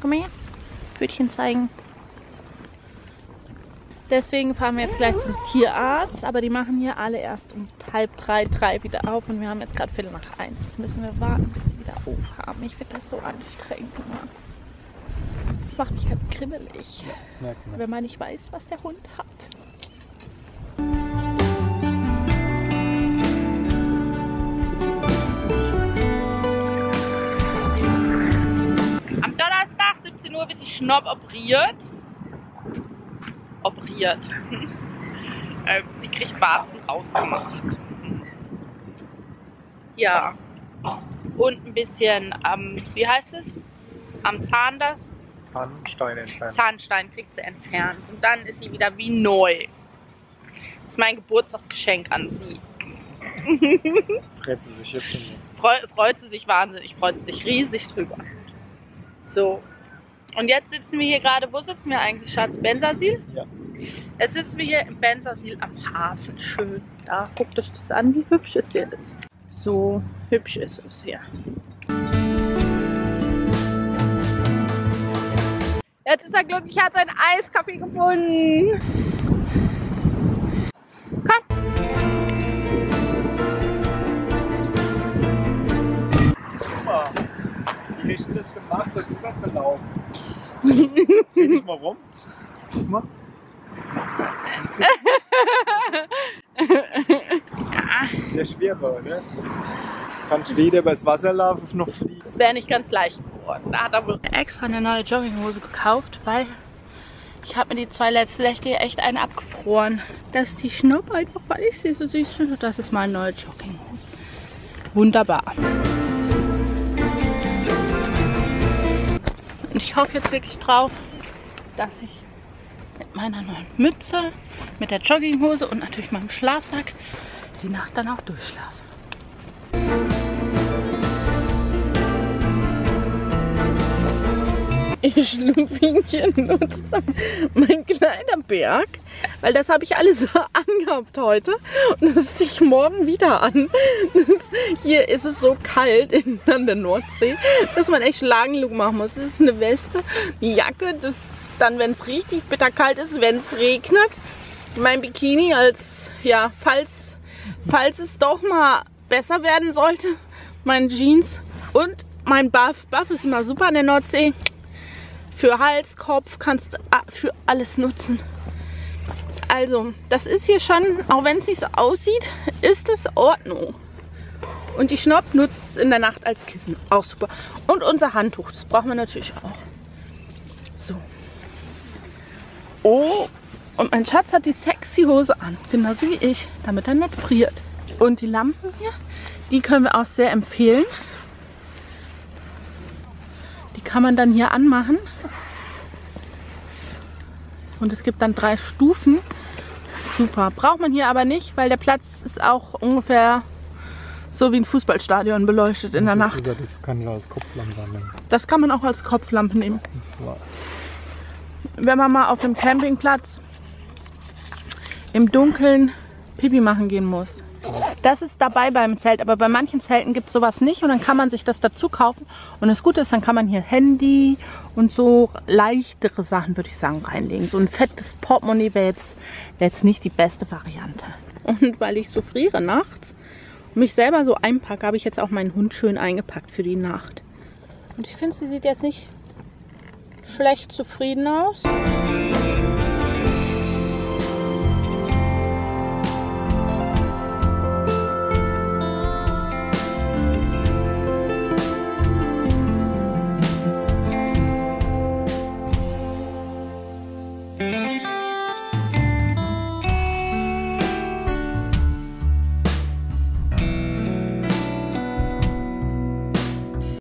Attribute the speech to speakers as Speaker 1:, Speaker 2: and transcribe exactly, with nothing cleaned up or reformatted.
Speaker 1: Komm her. Pfötchen zeigen. Deswegen fahren wir jetzt gleich zum Tierarzt. Aber die machen hier alle erst um halb drei, drei wieder auf. Und wir haben jetzt gerade Viertel nach eins. Jetzt müssen wir warten, bis die wieder aufhaben. Ich finde das so anstrengend immer. Das macht mich ganz kribbelig.
Speaker 2: Ja, das merkt man.
Speaker 1: Wenn man nicht weiß, was der Hund hat. Am Donnerstag siebzehn Uhr wird die Schnopp operiert. Operiert. äh, sie kriegt Warzen rausgemacht. Ja. Und ein bisschen am, wie heißt es? Am Zahn das?
Speaker 2: Zahnstein entfernt.
Speaker 1: Zahnstein kriegt sie entfernt. Und dann ist sie wieder wie neu. Das ist mein Geburtstagsgeschenk an sie.
Speaker 2: Freut sie sich jetzt schon.
Speaker 1: Freu, freut sie sich wahnsinnig, freut sie sich riesig drüber. So. Und jetzt sitzen wir hier gerade, wo sitzen wir eigentlich, Schatz? Bensersiel?
Speaker 2: Ja.
Speaker 1: Jetzt sitzen wir hier im Bensersiel am Hafen. Schön. Da guckt euch das an, wie hübsch es hier ist. So hübsch ist es hier. Jetzt ist er glücklich, er hat seinen Eiskaffee gefunden. Komm.
Speaker 2: Guck mal, wie hast du das gemacht, da drüber zu laufen? Dreh dich mal rum. Guck mal. Der Schwerbau, ne? Kannst weder übers Wasser laufen noch fliegen.
Speaker 1: Das wäre nicht ganz leicht geworden. Da hat er wohl extra eine neue Jogginghose gekauft, weil ich habe mir die zwei letzten Nächte echt eine abgefroren. Das ist die Schnupp einfach, weil ich sie so süß finde. Das ist meine neue Jogginghose. Wunderbar. Und ich hoffe jetzt wirklich drauf, dass ich mit meiner neuen Mütze, mit der Jogginghose und natürlich meinem Schlafsack die Nacht dann auch durchschlafe. Ich Schlupfinchen nutzt mein kleiner Berg, weil das habe ich alles so angehabt heute und das ziehe ich morgen wieder an. Das, hier ist es so kalt in, an der Nordsee, dass man echt Schlagenlug machen muss. Das ist eine Weste, die Jacke, das dann, wenn es richtig bitterkalt ist, wenn es regnet. Mein Bikini als, ja, falls, falls es doch mal besser werden sollte, meine Jeans und mein Buff. Buff ist immer super in der Nordsee. Für Hals, Kopf kannst du für alles nutzen. Also, das ist hier schon, auch wenn es nicht so aussieht, ist es Ordnung. Und die Schnopp nutzt es in der Nacht als Kissen. Auch super. Und unser Handtuch, das brauchen wir natürlich auch. So. Oh, und mein Schatz hat die sexy Hose an. Genauso wie ich, damit er nicht friert. Und die Lampen hier, die können wir auch sehr empfehlen. Die kann man dann hier anmachen. Und es gibt dann drei Stufen. Super. Braucht man hier aber nicht, weil der Platz ist auch ungefähr so wie ein Fußballstadion beleuchtet in der Nacht.
Speaker 2: Das kann man als Kopflampe nehmen.
Speaker 1: Das kann man auch als Kopflampe nehmen. Wenn man mal auf dem Campingplatz im Dunkeln Pipi machen gehen muss. Das ist dabei beim Zelt, aber bei manchen Zelten gibt es sowas nicht und dann kann man sich das dazu kaufen. Und das Gute ist, dann kann man hier Handy und so leichtere Sachen, würde ich sagen, reinlegen. So ein fettes Portemonnaie wäre jetzt, wär jetzt nicht die beste Variante. Und weil ich so friere nachts und mich selber so einpacke, habe ich jetzt auch meinen Hund schön eingepackt für die Nacht. Und ich finde, sie sieht jetzt nicht schlecht zufrieden aus.